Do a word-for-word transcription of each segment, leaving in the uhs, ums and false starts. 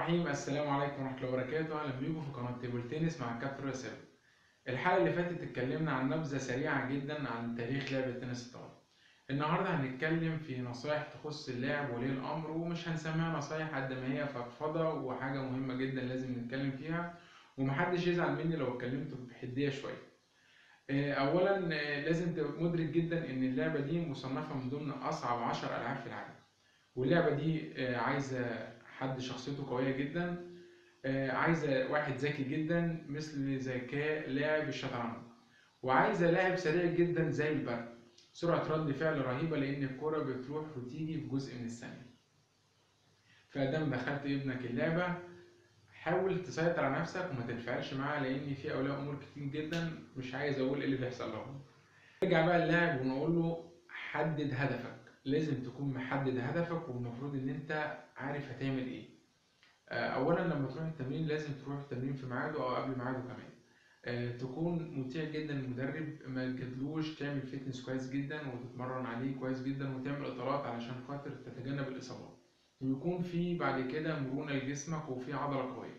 الرحيم. السلام عليكم ورحمة الله وبركاته. أهلا بيكم في قناة تيبل تنس مع الكابتن راسل. الحلقة اللي فاتت اتكلمنا عن نبذة سريعة جدا عن تاريخ لعبة تنس الطاولة. النهاردة هنتكلم في نصائح تخص اللاعب ولي الأمر، ومش هنسميها نصايح قد ما هي فضفضة وحاجة مهمة جدا لازم نتكلم فيها، ومحدش يزعل مني لو اتكلمت بحدية شوية. أولا لازم تبقى مدرك جدا إن اللعبة دي مصنفة من ضمن أصعب عشر ألعاب في العالم، واللعبة دي عايزة حد شخصيته قوية جدا، عايزة واحد ذكي جدا مثل ذكاء لاعب الشطرنج، وعايزة لاعب سريع جدا زي البرق، سرعة رد فعل رهيبة لأن الكرة بتروح وتيجي في جزء من الثانية. فدام دخلت ابنك اللعبة حاول تسيطر على نفسك وما تنفعلش معاه، لأن في أولياء أمور كتير جدا مش عايز أقول إيه اللي بيحصل لهم. نرجع بقى اللاعب ونقول له حدد هدفك، لازم تكون محدد هدفك، والمفروض إن أنت عارف هتعمل إيه. اولا لما تروح التمرين لازم تروح التمرين في ميعاده او قبل ميعاده كمان. أه تكون مطيع جدا للمدرب، ما تجادلوش، تعمل فيتنس كويس جدا وتتمرن عليه كويس جدا وتعمل اطالات علشان خاطر تتجنب الاصابات، ويكون في بعد كده مرونه لجسمك وفي عضله قويه.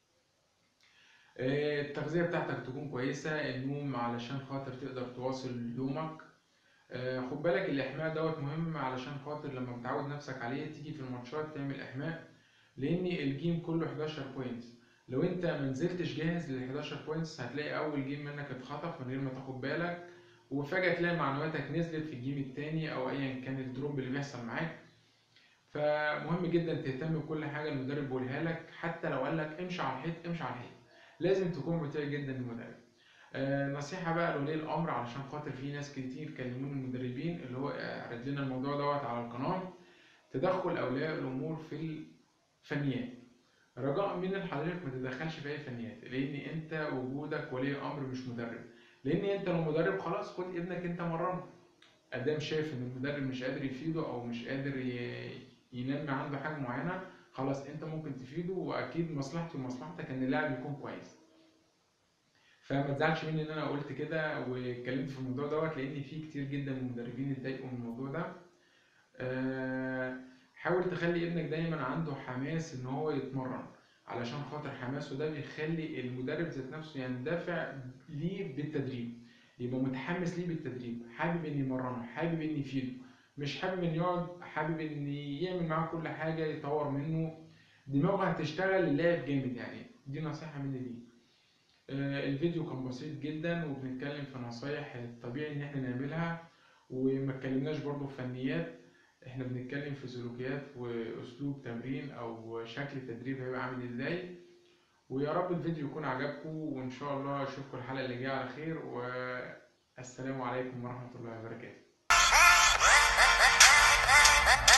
أه التغذيه بتاعتك تكون كويسه، النوم علشان خاطر تقدر تواصل يومك. أه خد بالك الاحماء دوت مهم علشان خاطر لما بتعود نفسك عليه تيجي في الماتشات تعمل احماء، لان الجيم كله حداشر بوينتس. لو انت منزلتش جاهز لل حداشر بوينتس هتلاقي اول جيم منك اتخطف من غير ما تاخد بالك، وفجأة تلاقي معنوياتك نزلت في الجيم التاني او ايا كان الدروب اللي بيحصل معاك. فمهم جدا تهتم بكل حاجة المدرب بيقولها لك، حتى لو قال لك امشي على الحيط امشي على الحيط، لازم تكون مطيع جدا للمدرب. آه نصيحة بقى لولي الامر، علشان خاطر في ناس كتير كلموني المدربين اللي هو عرض لنا الموضوع دوت على القناة، تدخل اولياء الامور في الفنيات. رجاء من حضرتك ما تتدخلش في اي فنيات، لان انت وجودك ولي امر مش مدرب. لان انت لو مدرب خلاص خد ابنك انت مرنه، ادام شايف ان المدرب مش قادر يفيده او مش قادر ينمي عنده حاجه معينه، خلاص انت ممكن تفيده، واكيد مصلحتي ومصلحتك ان اللاعب يكون كويس. فما تزعلش مني ان انا قلت كده واتكلمت في الموضوع دوت، لان في كتير جدا من المدربين اتضايقوا من الموضوع ده. أه حاول تخلي ابنك دايما عنده حماس ان هو يتمرن، علشان خاطر حماسه ده بيخلي المدرب ذات نفسه يندفع ليه بالتدريب، يبقى متحمس ليه بالتدريب، حابب ان يمرنه، حابب ان يفيده، مش حابب ان يقعد، حابب ان يعمل معاه كل حاجه يطور منه، دماغه هتشتغل للاعب جامد. يعني دي نصيحه مني ليه. آه الفيديو كان بسيط جدا وبنتكلم في نصايح طبيعي ان احنا نعملها، وما اتكلمناش برضو في فنيات، احنا بنتكلم في سلوكيات واسلوب تمرين او شكل التدريب هيبقى عامل ازاي. ويا رب الفيديو يكون عجبكم، وان شاء الله اشوفكم الحلقه اللي جايه على خير، والسلام عليكم ورحمه الله وبركاته.